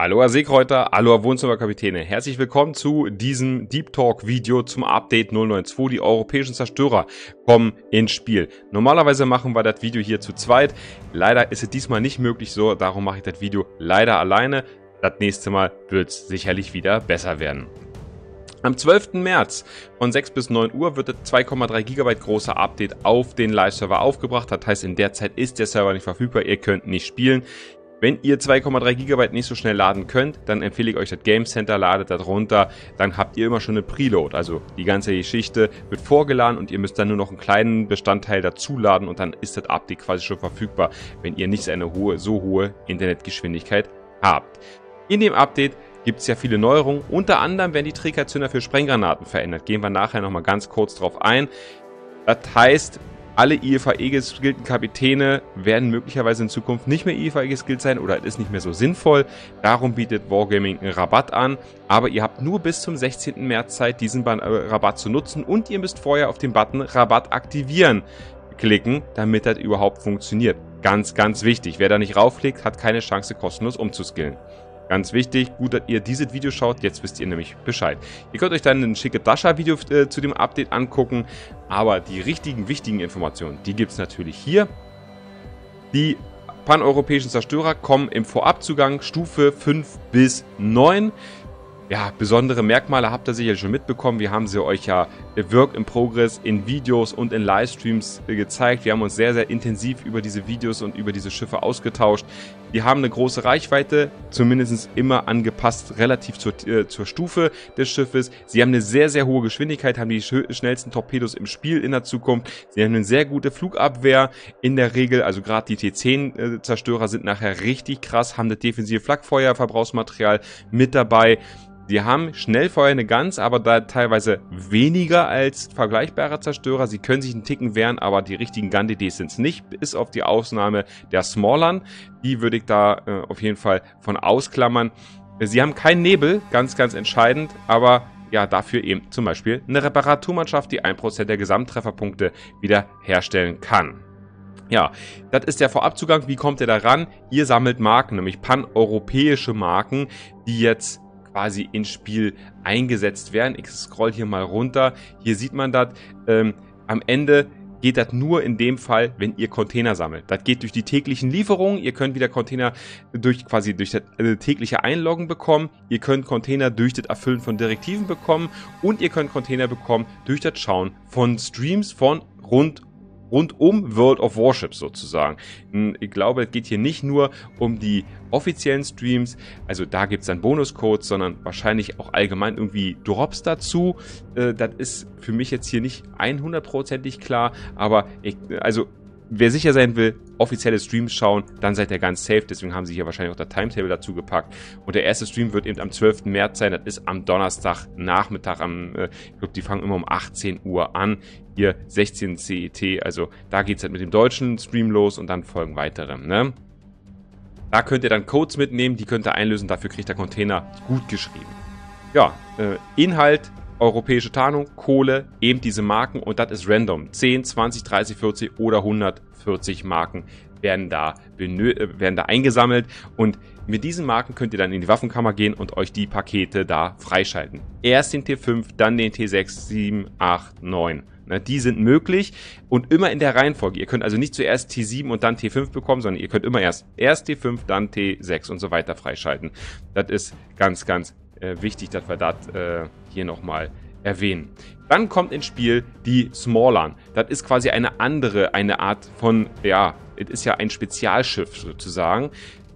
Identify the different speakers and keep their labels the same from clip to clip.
Speaker 1: Hallo Seekräuter, hallo Wohnzimmerkapitäne, herzlich willkommen zu diesem Deep Talk Video zum Update 092. Die europäischen Zerstörer kommen ins Spiel. Normalerweise machen wir das Video hier zu zweit, leider ist es diesmal nicht möglich so, darum mache ich das Video leider alleine. Das nächste Mal wird es sicherlich wieder besser werden. Am 12. März von 6 bis 9 Uhr wird das 2,3 GB große Update auf den Live-Server aufgebracht. Das heißt, in der Zeit ist der Server nicht verfügbar, ihr könnt nicht spielen. Wenn ihr 2,3 GB nicht so schnell laden könnt, dann empfehle ich euch das Game Center, ladet das runter, dann habt ihr immer schon eine Preload. Also die ganze Geschichte wird vorgeladen und ihr müsst dann nur noch einen kleinen Bestandteil dazuladen und dann ist das Update quasi schon verfügbar, wenn ihr nicht eine so hohe Internetgeschwindigkeit habt. In dem Update gibt es ja viele Neuerungen, unter anderem werden die Trägerzünder für Sprenggranaten verändert. Gehen wir nachher nochmal ganz kurz drauf ein. Das heißt, alle IFAE geskillten Kapitäne werden möglicherweise in Zukunft nicht mehr IFAE geskillt sein oder es ist nicht mehr so sinnvoll. Darum bietet Wargaming einen Rabatt an. Aber ihr habt nur bis zum 16. März Zeit, diesen Rabatt zu nutzen und ihr müsst vorher auf den Button Rabatt aktivieren klicken, damit das überhaupt funktioniert. Ganz, ganz wichtig. Wer da nicht raufklickt, hat keine Chance, kostenlos umzuskillen. Ganz wichtig, gut, dass ihr dieses Video schaut, jetzt wisst ihr nämlich Bescheid. Ihr könnt euch dann ein schicke Dasha-Video zu dem Update angucken, aber die richtigen, wichtigen Informationen, die gibt es natürlich hier. Die paneuropäischen Zerstörer kommen im Vorabzugang Stufe 5 bis 9. Ja, besondere Merkmale habt ihr sicher schon mitbekommen. Wir haben sie euch ja Work in Progress in Videos und in Livestreams gezeigt. Wir haben uns sehr, sehr intensiv über diese Videos und über diese Schiffe ausgetauscht. Die haben eine große Reichweite, zumindest immer angepasst relativ zur Stufe des Schiffes. Sie haben eine sehr, sehr hohe Geschwindigkeit, haben die schnellsten Torpedos im Spiel in der Zukunft. Sie haben eine sehr gute Flugabwehr in der Regel, also gerade die T10-Zerstörer sind nachher richtig krass, haben das defensive Flakfeuer-Verbrauchsmaterial mit dabei. Sie haben Schnellfeuernde Guns, aber da teilweise weniger als vergleichbare Zerstörer. Sie können sich einen Ticken wehren, aber die richtigen Gun-DDs sind es nicht, bis auf die Ausnahme der Smallern. Die würde ich da auf jeden Fall von ausklammern. Sie haben keinen Nebel, ganz, ganz entscheidend, aber ja, dafür eben zum Beispiel eine Reparaturmannschaft, die 1% der Gesamttrefferpunkte wieder herstellen kann. Ja, das ist der Vorabzugang. Wie kommt ihr da ran? Ihr sammelt Marken, nämlich paneuropäische Marken, die jetzt quasi ins Spiel eingesetzt werden. Ich scroll hier mal runter. Hier sieht man das. Am Ende geht das nur in dem Fall, wenn ihr Container sammelt. Das geht durch die täglichen Lieferungen. Ihr könnt wieder Container durch das tägliche Einloggen bekommen. Ihr könnt Container durch das Erfüllen von Direktiven bekommen. Und ihr könnt Container bekommen durch das Schauen von Streams von rund um World of Warships sozusagen. Ich glaube, es geht hier nicht nur um die offiziellen Streams, also da gibt es dann Bonuscodes, sondern wahrscheinlich auch allgemein irgendwie Drops dazu. Das ist für mich jetzt hier nicht 100%ig klar, aber wer sicher sein will, offizielle Streams schauen, dann seid ihr ganz safe. Deswegen haben sie hier wahrscheinlich auch das Timetable dazu gepackt. Und der erste Stream wird eben am 12. März sein. Das ist am Donnerstagnachmittag. Ich glaube, die fangen immer um 18 Uhr an. Hier 16 CET. Also da geht es halt mit dem deutschen Stream los und dann folgen weitere. Ne? Da könnt ihr dann Codes mitnehmen. Die könnt ihr einlösen. Dafür kriegt der Container gut geschrieben. Ja, Inhalt. Europäische Tarnung, Kohle, eben diese Marken und das ist random. 10, 20, 30, 40 oder 140 Marken werden da eingesammelt und mit diesen Marken könnt ihr dann in die Waffenkammer gehen und euch die Pakete da freischalten. Erst den T5, dann den T6, 7, 8, 9. Die sind möglich und immer in der Reihenfolge. Ihr könnt also nicht zuerst T7 und dann T5 bekommen, sondern ihr könnt immer erst T5, dann T6 und so weiter freischalten. Das ist ganz, ganz wichtig, dass wir das hier nochmal erwähnen. Dann kommt ins Spiel die Smallern. Das ist quasi eine Art von, ja, es ist ja ein Spezialschiff sozusagen.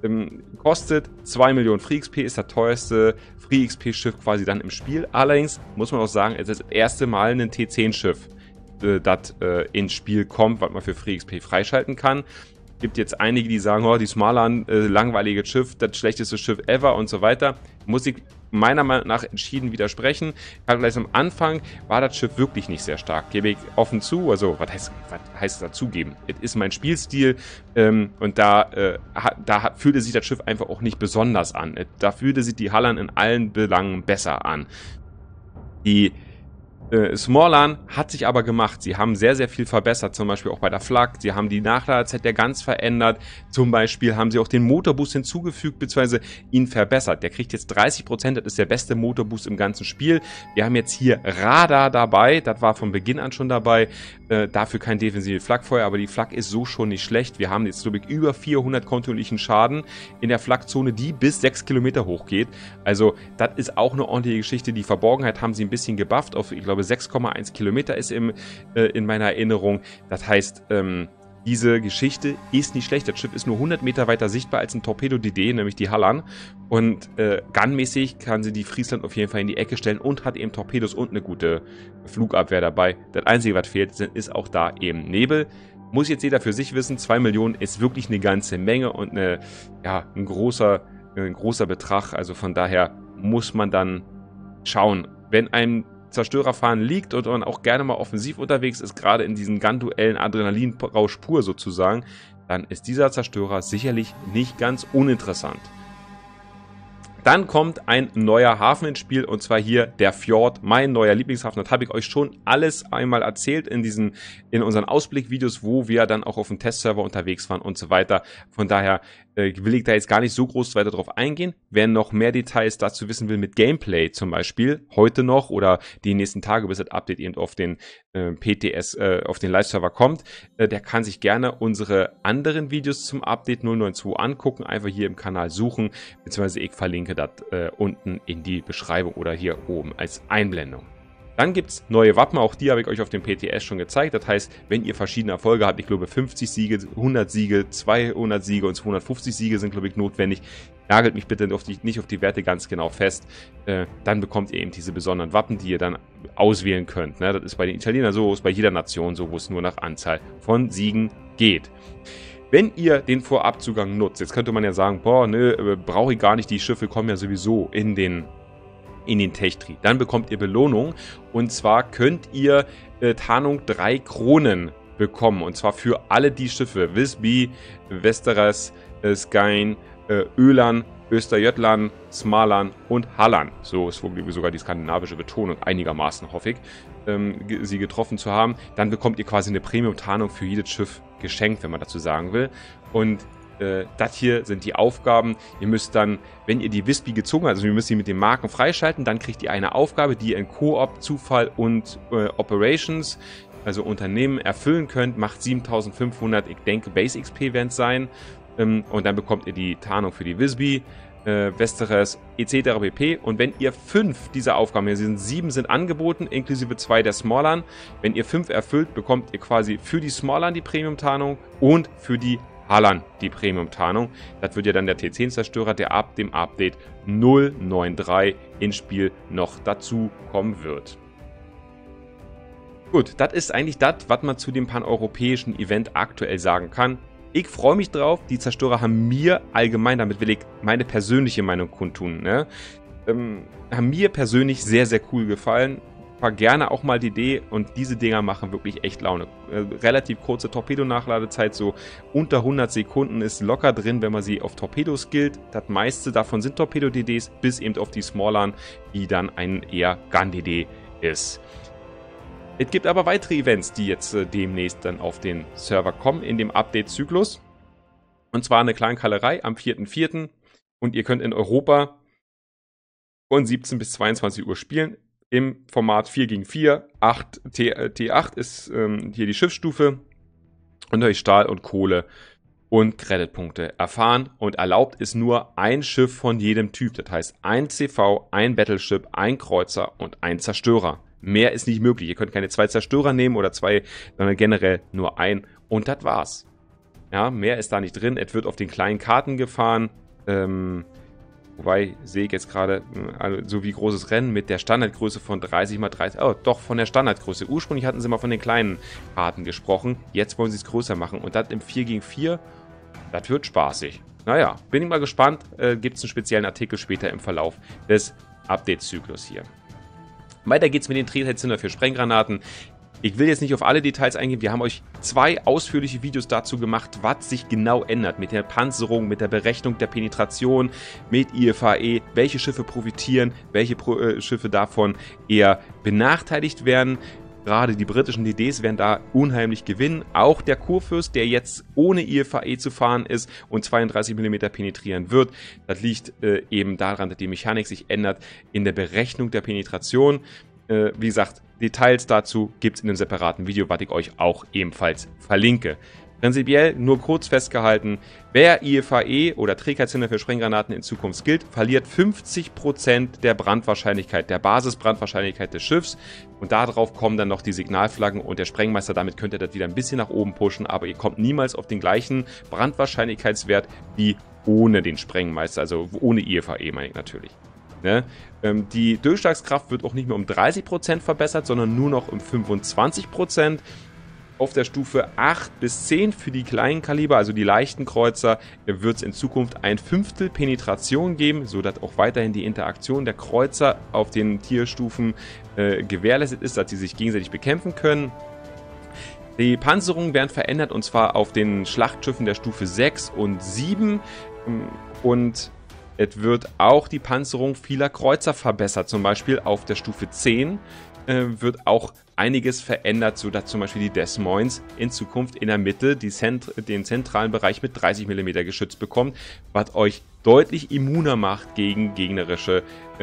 Speaker 1: Kostet 2 Millionen Free XP, ist das teuerste Free XP Schiff quasi dann im Spiel. Allerdings muss man auch sagen, es ist das erste Mal ein T10 Schiff, das ins Spiel kommt, was man für Free XP freischalten kann. Gibt jetzt einige, die sagen, oh, die Smallern, langweiliges Schiff, das schlechteste Schiff ever und so weiter. Muss ich meiner Meinung nach entschieden widersprechen. Gerade gleich am Anfang war das Schiff wirklich nicht sehr stark. Gebe ich offen zu. Also, was heißt dazugeben? Es ist mein Spielstil und da fühlte sich das Schiff einfach auch nicht besonders an. Da fühlte sich die Hallern in allen Belangen besser an. Die Smallland hat sich aber gemacht. Sie haben sehr, sehr viel verbessert, zum Beispiel auch bei der Flak. Sie haben die Nachladezeit ja ganz verändert. Zum Beispiel haben sie auch den Motorboost hinzugefügt, beziehungsweise ihn verbessert. Der kriegt jetzt 30%, das ist der beste Motorboost im ganzen Spiel. Wir haben jetzt hier Radar dabei, das war von Beginn an schon dabei. Dafür kein defensives Flakfeuer, aber die Flak ist so schon nicht schlecht. Wir haben jetzt, glaube ich, über 400 kontinuierlichen Schaden in der Flakzone, die bis 6 Kilometer hochgeht. Also, das ist auch eine ordentliche Geschichte. Die Verborgenheit haben sie ein bisschen gebufft auf, ich glaube, 6,1 Kilometer ist in meiner Erinnerung. Das heißt, diese Geschichte ist nicht schlecht. Das Schiff ist nur 100 Meter weiter sichtbar als ein Torpedo-DD, nämlich die Hallan. Und gunmäßig kann sie die Friesland auf jeden Fall in die Ecke stellen und hat eben Torpedos und eine gute Flugabwehr dabei. Das Einzige, was fehlt, ist auch da eben Nebel. Muss jetzt jeder für sich wissen, 2 Millionen ist wirklich eine ganze Menge und ein großer Betrag. Also von daher muss man dann schauen, wenn ein Zerstörerfahren liegt und man auch gerne mal offensiv unterwegs ist, gerade in diesen Gun-Duellen Adrenalinrausch pur sozusagen, dann ist dieser Zerstörer sicherlich nicht ganz uninteressant. Dann kommt ein neuer Hafen ins Spiel und zwar hier der Fjord, mein neuer Lieblingshafen. Das habe ich euch schon alles einmal erzählt in unseren Ausblickvideos, wo wir dann auch auf dem Testserver unterwegs waren und so weiter. Von daher will ich da jetzt gar nicht so groß weiter drauf eingehen. Wer noch mehr Details dazu wissen will mit Gameplay zum Beispiel, heute noch oder die nächsten Tage, bis das Update eben auf den PTS, auf den Live-Server kommt, der kann sich gerne unsere anderen Videos zum Update 092 angucken. Einfach hier im Kanal suchen, beziehungsweise ich verlinke das unten in die Beschreibung oder hier oben als Einblendung. Dann gibt es neue Wappen, auch die habe ich euch auf dem PTS schon gezeigt. Das heißt, wenn ihr verschiedene Erfolge habt, ich glaube 50 Siege, 100 Siege, 200 Siege und 250 Siege sind, glaube ich, notwendig. Nagelt mich bitte nicht auf die Werte ganz genau fest. Dann bekommt ihr eben diese besonderen Wappen, die ihr dann auswählen könnt. Ne? Das ist bei den Italienern so, ist bei jeder Nation so, wo es nur nach Anzahl von Siegen geht. Wenn ihr den Vorabzugang nutzt, jetzt könnte man ja sagen, boah, ne, brauche ich gar nicht, die Schiffe kommen ja sowieso in den Tech-Tree. Dann bekommt ihr Belohnung und zwar könnt ihr Tarnung 3 Kronen bekommen und zwar für alle die Schiffe, Visby, Västerås, Skyen, Öland, Östergötland, Småland und Halland. So ist wohl sogar die skandinavische Betonung einigermaßen, hoffe ich, sie getroffen zu haben. Dann bekommt ihr quasi eine Premium-Tarnung für jedes Schiff geschenkt, wenn man dazu sagen will. Und das hier sind die Aufgaben. Ihr müsst dann, wenn ihr die Visby gezogen habt, also ihr müsst sie mit den Marken freischalten, dann kriegt ihr eine Aufgabe, die ihr in Koop, Zufall und Operations, also Unternehmen, erfüllen könnt. Macht 7500, ich denke Base XP werden es sein. Und dann bekommt ihr die Tarnung für die Visby, Västerås etc. pp. Und wenn ihr 5 dieser Aufgaben, hier sind 7 sind angeboten, inklusive 2 der Småland. Wenn ihr 5 erfüllt, bekommt ihr quasi für die Småland die Premium-Tarnung und für die Halland die Premium-Tarnung. Das wird ja dann der T10-Zerstörer, der ab dem Update 093 ins Spiel noch dazu kommen wird. Gut, das ist eigentlich das, was man zu dem paneuropäischen Event aktuell sagen kann. Ich freue mich drauf. Die Zerstörer haben mir allgemein, damit will ich meine persönliche Meinung kundtun, ne? Haben mir persönlich sehr, sehr cool gefallen. War gerne auch mal die Idee und diese Dinger machen wirklich echt Laune. Relativ kurze Torpedonachladezeit, so unter 100 Sekunden ist locker drin, wenn man sie auf Torpedos skillt. Das meiste davon sind Torpedo-DDs, bis eben auf die Småland, die dann ein eher Gun-DD ist. Es gibt aber weitere Events, die jetzt demnächst dann auf den Server kommen in dem Update-Zyklus. Und zwar eine Kleinkallerei am 4.4. Und ihr könnt in Europa von 17 bis 22 Uhr spielen. Im Format 4 gegen 4. T8 ist hier die Schiffsstufe. Und euch Stahl und Kohle und Creditpunkte erfahren. Und erlaubt ist nur ein Schiff von jedem Typ. Das heißt ein CV, ein Battleship, ein Kreuzer und ein Zerstörer. Mehr ist nicht möglich. Ihr könnt keine 2 Zerstörer nehmen oder 2, sondern generell nur ein. Und das war's. Ja, mehr ist da nicht drin. Es wird auf den kleinen Karten gefahren. Wobei, sehe ich jetzt gerade, also so wie großes Rennen mit der Standardgröße von 30 x 30. Oh, doch, von der Standardgröße. Ursprünglich hatten sie mal von den kleinen Karten gesprochen. Jetzt wollen sie es größer machen. Und das im 4 gegen 4, das wird spaßig. Naja, bin ich mal gespannt. Gibt es einen speziellen Artikel später im Verlauf des Update-Zyklus hier. Weiter geht's mit den Drehzeitzünder für Sprenggranaten. Ich will jetzt nicht auf alle Details eingehen. Wir haben euch 2 ausführliche Videos dazu gemacht, was sich genau ändert mit der Panzerung, mit der Berechnung der Penetration, mit IFAE, welche Schiffe profitieren, welche Schiffe davon eher benachteiligt werden. Gerade die britischen DDs werden da unheimlich gewinnen. Auch der Kurfürst, der jetzt ohne IFAE zu fahren ist und 32 mm penetrieren wird, das liegt eben daran, dass die Mechanik sich ändert in der Berechnung der Penetration. Wie gesagt, Details dazu gibt es in einem separaten Video, was ich euch auch ebenfalls verlinke. Prinzipiell nur kurz festgehalten, wer IFAE oder Trägheitszünder für Sprenggranaten in Zukunft skillt, verliert 50% der Brandwahrscheinlichkeit, der Basisbrandwahrscheinlichkeit des Schiffs. Und darauf kommen dann noch die Signalflaggen und der Sprengmeister. Damit könnt ihr das wieder ein bisschen nach oben pushen, aber ihr kommt niemals auf den gleichen Brandwahrscheinlichkeitswert wie ohne den Sprengmeister, also ohne IFAE meine ich natürlich. Ne? Die Durchschlagskraft wird auch nicht mehr um 30% verbessert, sondern nur noch um 25%. Auf der Stufe 8 bis 10 für die kleinen Kaliber, also die leichten Kreuzer, wird es in Zukunft 1/5 Penetration geben, sodass auch weiterhin die Interaktion der Kreuzer auf den Tierstufen gewährleistet ist, dass sie sich gegenseitig bekämpfen können. Die Panzerungen werden verändert, und zwar auf den Schlachtschiffen der Stufe 6 und 7 und es wird auch die Panzerung vieler Kreuzer verbessert, zum Beispiel auf der Stufe 10 wird auch einiges verändert, sodass zum Beispiel die Des Moines in Zukunft in der Mitte den zentralen Bereich mit 30 mm Geschütz bekommt, was euch deutlich immuner macht gegen gegnerische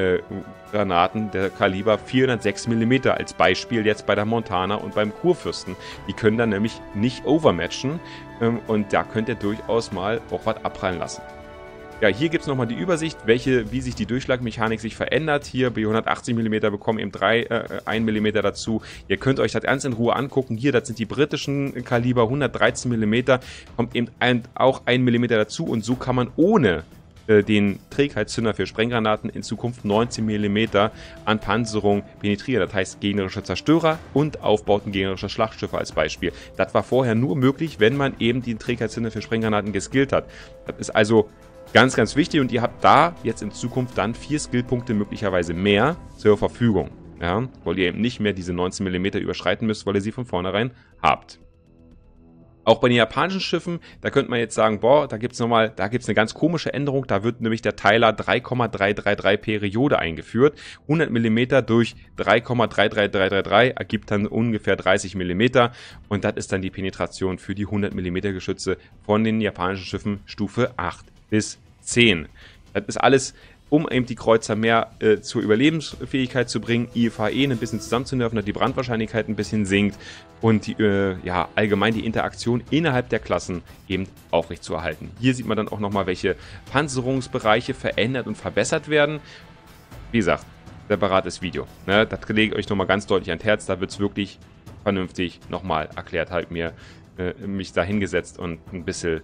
Speaker 1: Granaten der Kaliber 406 mm als Beispiel jetzt bei der Montana und beim Kurfürsten. Die können dann nämlich nicht overmatchen und da könnt ihr durchaus mal auch was abprallen lassen. Ja, hier gibt es nochmal die Übersicht, wie sich die Durchschlagmechanik sich verändert. Hier bei 180 mm bekommen eben 1 mm dazu. Ihr könnt euch das ernst in Ruhe angucken. Hier, das sind die britischen Kaliber, 113 mm, kommt eben auch 1 mm dazu. Und so kann man ohne den Trägheitszünder für Sprenggranaten in Zukunft 19 mm an Panzerung penetrieren. Das heißt gegnerische Zerstörer und Aufbauten gegnerischer Schlachtschiffe als Beispiel. Das war vorher nur möglich, wenn man eben den Trägheitszünder für Sprenggranaten geskillt hat. Das ist also ganz, ganz wichtig, und ihr habt da jetzt in Zukunft dann 4 Skillpunkte möglicherweise mehr zur Verfügung. Ja, weil ihr eben nicht mehr diese 19 mm überschreiten müsst, weil ihr sie von vornherein habt. Auch bei den japanischen Schiffen, da könnte man jetzt sagen, boah, da gibt es eine ganz komische Änderung. Da wird nämlich der Teiler 3,333 Periode eingeführt. 100 mm durch 3,33333 ergibt dann ungefähr 30 mm. Und das ist dann die Penetration für die 100 mm Geschütze von den japanischen Schiffen Stufe 8 bis 10. Das ist alles, um eben die Kreuzer mehr zur Überlebensfähigkeit zu bringen, IFAE ein bisschen zusammenzunerven, dass die Brandwahrscheinlichkeit ein bisschen sinkt und die, allgemein die Interaktion innerhalb der Klassen eben aufrechtzuerhalten. Hier sieht man dann auch nochmal, welche Panzerungsbereiche verändert und verbessert werden. Wie gesagt, separates Video. Ne? Das lege ich euch nochmal ganz deutlich ans Herz, da wird es wirklich vernünftig nochmal erklärt, halt mich da hingesetzt und ein bisschen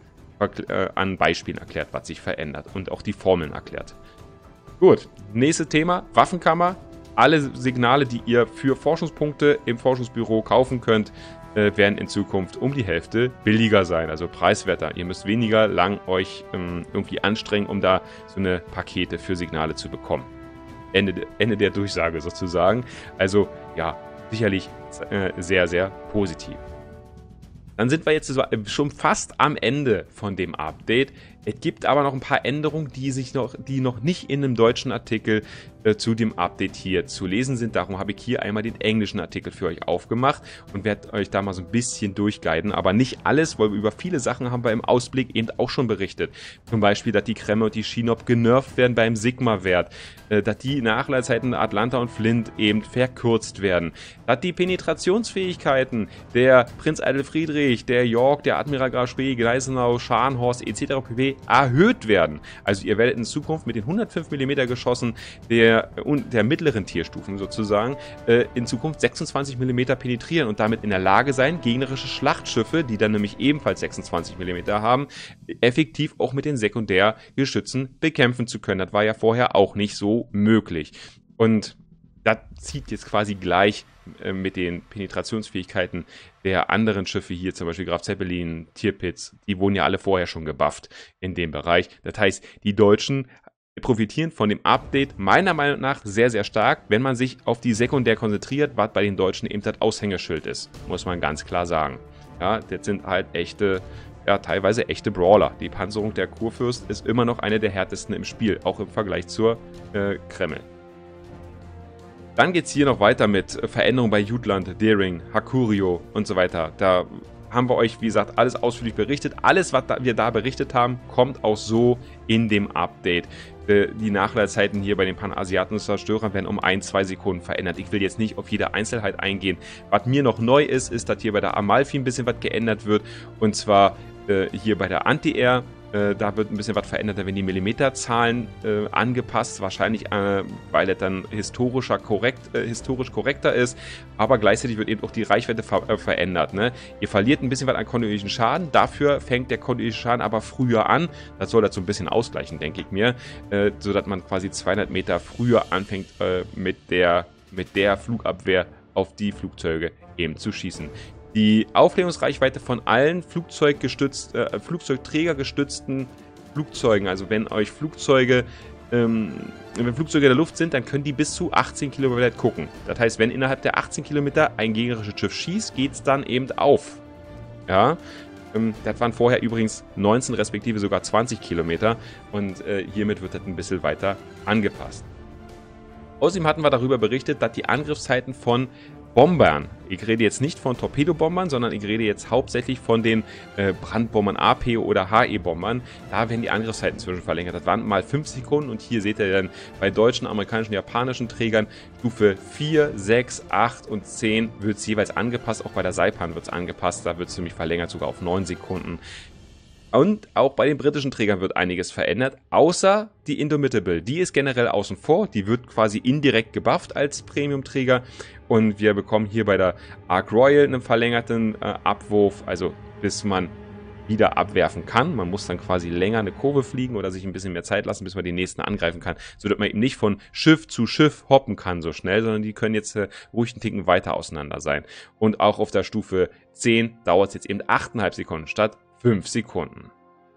Speaker 1: an Beispielen erklärt, was sich verändert und auch die Formeln erklärt. Gut, nächstes Thema, Waffenkammer. Alle Signale, die ihr für Forschungspunkte im Forschungsbüro kaufen könnt, werden in Zukunft um die Hälfte billiger sein, also preiswerter. Ihr müsst weniger lang euch irgendwie anstrengen, um da so eine Pakete für Signale zu bekommen. Ende der Durchsage sozusagen. Also ja, sicherlich sehr, sehr positiv. Dann sind wir jetzt schon fast am Ende von dem Update. Es gibt aber noch ein paar Änderungen, die noch nicht in einem deutschen Artikel zu dem Update hier zu lesen sind. Darum habe ich hier einmal den englischen Artikel für euch aufgemacht und werde euch da mal so ein bisschen durchguiden. Aber nicht alles, weil über viele Sachen haben wir im Ausblick eben auch schon berichtet. Zum Beispiel, dass die Kremme und die Shinop genervt werden beim Sigma-Wert. Dass die Nachladezeiten Atlanta und Flint eben verkürzt werden. Dass die Penetrationsfähigkeiten der Prinz Eitel Friedrich, der York, der Admiral Graf Spee, Gneisenau, Scharnhorst etc. pp. Erhöht werden. Also ihr werdet in Zukunft mit den 105 mm Geschossen der mittleren Tierstufen sozusagen in Zukunft 26 mm penetrieren und damit in der Lage sein, gegnerische Schlachtschiffe, die dann nämlich ebenfalls 26 mm haben, effektiv auch mit den Sekundärgeschützen bekämpfen zu können. Das war ja vorher auch nicht so möglich. Und das zieht jetzt quasi gleich mit den Penetrationsfähigkeiten der anderen Schiffe hier, zum Beispiel Graf Zeppelin, Tirpitz, die wurden ja alle vorher schon gebufft in dem Bereich. Das heißt, die Deutschen Wir profitieren von dem Update meiner Meinung nach sehr, sehr stark, wenn man sich auf die Sekundär konzentriert, was bei den Deutschen eben das Aushängeschild ist, muss man ganz klar sagen. Ja, das sind halt echte, ja, teilweise echte Brawler. Die Panzerung der Kurfürst ist immer noch eine der härtesten im Spiel, auch im Vergleich zur Kreml. Dann geht es hier noch weiter mit Veränderungen bei Jutland, Deering, Hakurio und so weiter. Da haben wir euch, wie gesagt, alles ausführlich berichtet. Alles, was wir da berichtet haben, kommt auch so in dem Update. Die Nachladezeiten hier bei den panasiatischen Zerstörern werden um 1-2 Sekunden verändert. Ich will jetzt nicht auf jede Einzelheit eingehen. Was mir noch neu ist, ist, dass hier bei der Amalfi ein bisschen was geändert wird. Und zwar hier bei der Anti-Air. Da wird ein bisschen was verändert, da werden die Millimeterzahlen angepasst, wahrscheinlich weil es dann historisch korrekter ist, aber gleichzeitig wird eben auch die Reichweite verändert. Ne? Ihr verliert ein bisschen was an kontinuierlichen Schaden, dafür fängt der kontinuierliche Schaden aber früher an. Das soll das so ein bisschen ausgleichen, denke ich mir, sodass man quasi 200 Meter früher anfängt mit der Flugabwehr auf die Flugzeuge eben zu schießen. Die Aufklärungsreichweite von allen flugzeugträgergestützten Flugzeugen, also wenn euch Flugzeuge, wenn Flugzeuge in der Luft sind, dann können die bis zu 18 Kilometer gucken. Das heißt, wenn innerhalb der 18 Kilometer ein gegnerisches Schiff schießt, geht es dann eben auf. Ja, das waren vorher übrigens 19 respektive sogar 20 Kilometer und hiermit wird das ein bisschen weiter angepasst. Außerdem hatten wir darüber berichtet, dass die Angriffszeiten von Bombern, ich rede jetzt nicht von Torpedobombern, sondern ich rede jetzt hauptsächlich von den Brandbombern AP oder HE-Bombern. Da werden die Angriffszeiten zwischen verlängert. Das waren mal 5 Sekunden und hier seht ihr dann bei deutschen, amerikanischen, japanischen Trägern Stufe 4, 6, 8 und 10 wird es jeweils angepasst. Auch bei der Saipan wird es angepasst. Da wird es nämlich verlängert sogar auf 9 Sekunden. Und auch bei den britischen Trägern wird einiges verändert, außer die Indomitable. Die ist generell außen vor, die wird quasi indirekt gebufft als Premium-Träger. Und wir bekommen hier bei der Ark Royal einen verlängerten Abwurf, also bis man wieder abwerfen kann. Man muss dann quasi länger eine Kurve fliegen oder sich ein bisschen mehr Zeit lassen, bis man den nächsten angreifen kann, sodass man eben nicht von Schiff zu Schiff hoppen kann so schnell, sondern die können jetzt ruhig einen Ticken weiter auseinander sein. Und auch auf der Stufe 10 dauert es jetzt eben 8,5 Sekunden statt 5 Sekunden.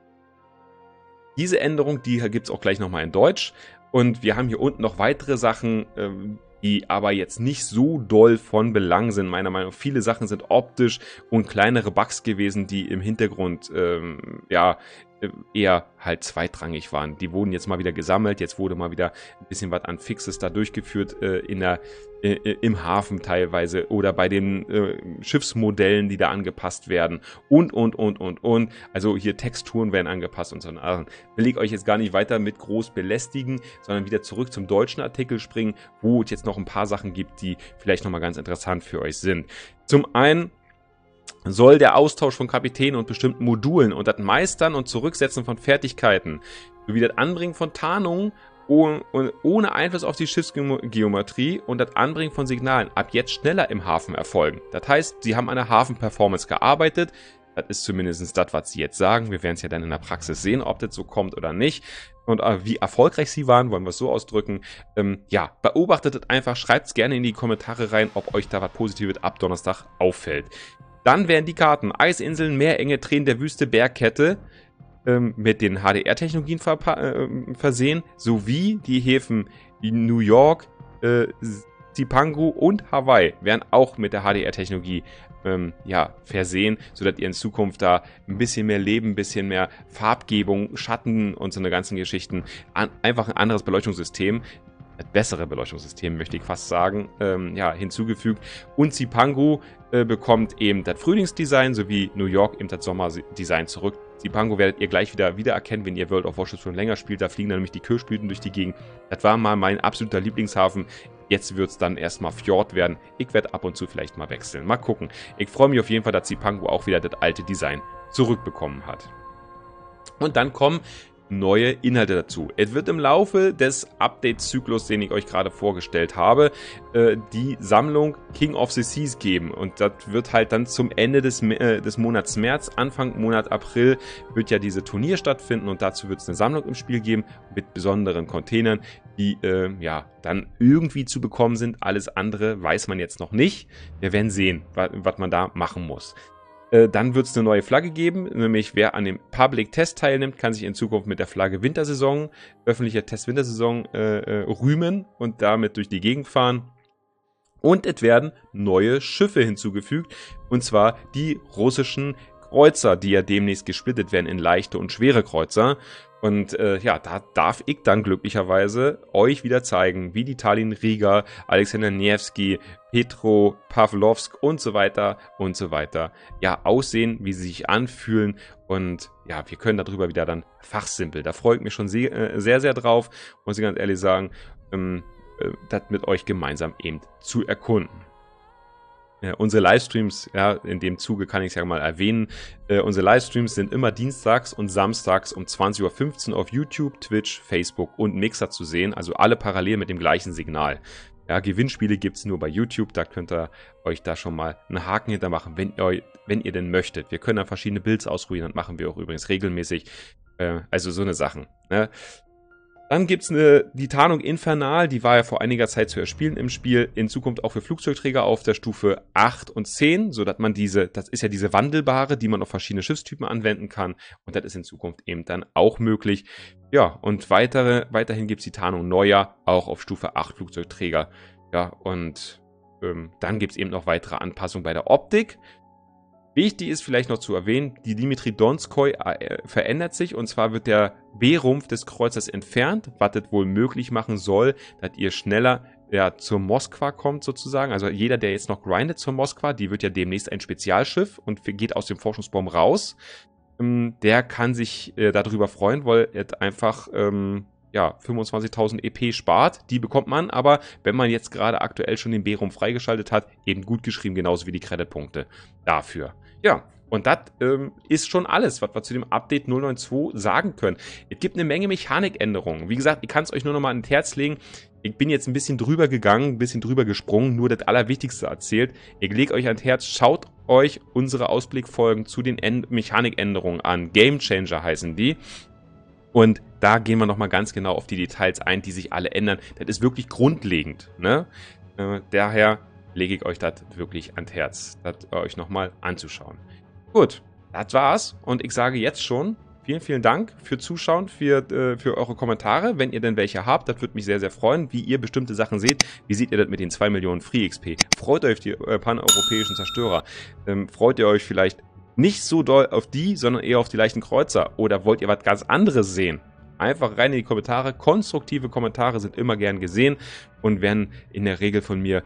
Speaker 1: Diese Änderung, die gibt es auch gleich nochmal in Deutsch. Und wir haben hier unten noch weitere Sachen, die aber jetzt nicht so doll von Belang sind, meiner Meinung nach. Viele Sachen sind optisch und kleinere Bugs gewesen, die im Hintergrund ja, eher halt zweitrangig waren. Die wurden jetzt mal wieder gesammelt, jetzt wurde mal wieder ein bisschen was an Fixes da durchgeführt im Hafen teilweise oder bei den Schiffsmodellen, die da angepasst werden und. Also hier Texturen werden angepasst und so. Will ich euch jetzt gar nicht weiter mit groß belästigen, sondern wieder zurück zum deutschen Artikel springen, wo es jetzt noch ein paar Sachen gibt, die vielleicht nochmal ganz interessant für euch sind. Zum einen soll der Austausch von Kapitänen und bestimmten Modulen und das Meistern und Zurücksetzen von Fertigkeiten sowie das Anbringen von Tarnungen ohne Einfluss auf die Schiffsgeometrie und das Anbringen von Signalen ab jetzt schneller im Hafen erfolgen. Das heißt, sie haben an der Hafenperformance gearbeitet. Das ist zumindest das, was sie jetzt sagen. Wir werden es ja dann in der Praxis sehen, ob das so kommt oder nicht. Und wie erfolgreich sie waren, wollen wir es so ausdrücken. Ja, beobachtet es einfach, schreibt es gerne in die Kommentare rein, ob euch da was Positives ab Donnerstag auffällt. Dann werden die Karten Eisinseln, Meerenge, Tränen der Wüste, Bergkette mit den HDR-Technologien versehen, sowie die Häfen New York, Zipangu und Hawaii werden auch mit der HDR-Technologie ja, versehen, sodass ihr in Zukunft da ein bisschen mehr Leben, ein bisschen mehr Farbgebung, Schatten und so eine ganzen Geschichten, einfach ein anderes Beleuchtungssystem, das bessere Beleuchtungssystem, möchte ich fast sagen, ja, hinzugefügt. Und Zipangu bekommt eben das Frühlingsdesign sowie New York eben das Sommerdesign zurück. Zipangu werdet ihr gleich wieder wiedererkennen, wenn ihr World of Warships schon länger spielt. Da fliegen dann nämlich die Kirschblüten durch die Gegend. Das war mal mein absoluter Lieblingshafen. Jetzt wird es dann erstmal Fjord werden. Ich werde ab und zu vielleicht mal wechseln. Mal gucken. Ich freue mich auf jeden Fall, dass Zipangu auch wieder das alte Design zurückbekommen hat. Und dann kommen neue Inhalte dazu. Es wird im Laufe des Update-Zyklus, den ich euch gerade vorgestellt habe, die Sammlung King of the Seas geben. Und das wird halt dann zum Ende des Monats März, Anfang Monat April wird ja diese Turnier stattfinden und dazu wird es eine Sammlung im Spiel geben mit besonderen Containern, die ja dann irgendwie zu bekommen sind. Alles andere weiß man jetzt noch nicht. Wir werden sehen, was man da machen muss. Dann wird es eine neue Flagge geben, nämlich wer an dem Public Test teilnimmt, kann sich in Zukunft mit der Flagge Wintersaison, öffentlicher Test Wintersaison rühmen und damit durch die Gegend fahren. Und es werden neue Schiffe hinzugefügt, und zwar die russischen Kreuzer, die ja demnächst gesplittet werden in leichte und schwere Kreuzer. Und ja, da darf ich dann glücklicherweise euch wieder zeigen, wie die Tallinn Riga, Alexander Nevsky, Petro, Pavlovsk und so weiter ja aussehen, wie sie sich anfühlen. Und ja, wir können darüber wieder dann fachsimpeln. Da freue ich mich schon sehr, sehr drauf, muss ich ganz ehrlich sagen, das mit euch gemeinsam eben zu erkunden. Unsere Livestreams, ja, in dem Zuge kann ich es ja mal erwähnen, unsere Livestreams sind immer dienstags und samstags um 20:15 Uhr auf YouTube, Twitch, Facebook und Mixer zu sehen, also alle parallel mit dem gleichen Signal. Ja, Gewinnspiele gibt es nur bei YouTube, da könnt ihr euch da schon mal einen Haken hintermachen, wenn ihr denn möchtet. Wir können dann verschiedene Builds ausprobieren, das machen wir auch übrigens regelmäßig, also so eine Sachen, ne? Dann gibt es die Tarnung Infernal, die war ja vor einiger Zeit zu erspielen im Spiel, in Zukunft auch für Flugzeugträger auf der Stufe 8 und 10, sodass man das ist ja diese wandelbare, die man auf verschiedene Schiffstypen anwenden kann, und das ist in Zukunft eben dann auch möglich. Ja, und weiterhin gibt es die Tarnung Neujahr, auch auf Stufe 8 Flugzeugträger. Ja, und dann gibt es eben noch weitere Anpassungen bei der Optik. Wichtig ist vielleicht noch zu erwähnen, die Dimitri Donskoi verändert sich, und zwar wird der B-Rumpf des Kreuzers entfernt, was das wohl möglich machen soll, dass ihr schneller zur Moskwa kommt sozusagen. Also jeder, der jetzt noch grindet zur Moskwa, die wird ja demnächst ein Spezialschiff und geht aus dem Forschungsbaum raus, der kann sich darüber freuen, weil er einfach 25.000 EP spart, die bekommt man, aber wenn man jetzt gerade aktuell schon den B-Rumpf freigeschaltet hat, eben gut geschrieben, genauso wie die Creditpunkte dafür. Ja, und das ist schon alles, was wir zu dem Update 092 sagen können. Es gibt eine Menge Mechanikänderungen. Wie gesagt, ich kann es euch nur noch mal ans Herz legen. Ich bin jetzt ein bisschen drüber gegangen, ein bisschen drüber gesprungen, nur das Allerwichtigste erzählt. Ich lege euch ans Herz, schaut euch unsere Ausblickfolgen zu den Mechanikänderungen an. Game Changer heißen die. Und da gehen wir nochmal ganz genau auf die Details ein, die sich alle ändern. Das ist wirklich grundlegend, ne? Daher lege ich euch das wirklich ans Herz, das euch nochmal anzuschauen. Gut, das war's. Und ich sage jetzt schon vielen, vielen Dank für Zuschauen, für eure Kommentare. Wenn ihr denn welche habt, das würde mich sehr, sehr freuen, wie ihr bestimmte Sachen seht. Wie seht ihr das mit den 2 Millionen Free XP? Freut euch auf die paneuropäischen Zerstörer? Freut ihr euch vielleicht nicht so doll auf die, sondern eher auf die leichten Kreuzer? Oder wollt ihr was ganz anderes sehen? Einfach rein in die Kommentare. Konstruktive Kommentare sind immer gern gesehen und werden in der Regel von mir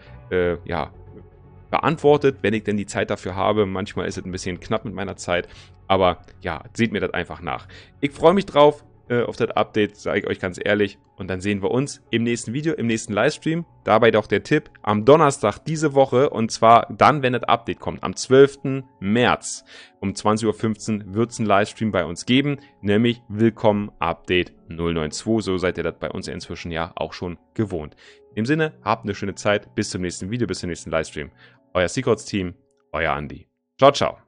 Speaker 1: beantwortet, wenn ich denn die Zeit dafür habe. Manchmal ist es ein bisschen knapp mit meiner Zeit, aber ja, seht mir das einfach nach. Ich freue mich drauf auf das Update, sage ich euch ganz ehrlich, und dann sehen wir uns im nächsten Video, im nächsten Livestream. Dabei doch der Tipp, am Donnerstag diese Woche, und zwar dann, wenn das Update kommt, am 12. März um 20:15 Uhr wird es einen Livestream bei uns geben, nämlich Willkommen Update 092, so seid ihr das bei uns inzwischen ja auch schon gewohnt. In dem Sinne, habt eine schöne Zeit, bis zum nächsten Video, bis zum nächsten Livestream. Euer Secrets Team, euer Andi. Ciao, ciao.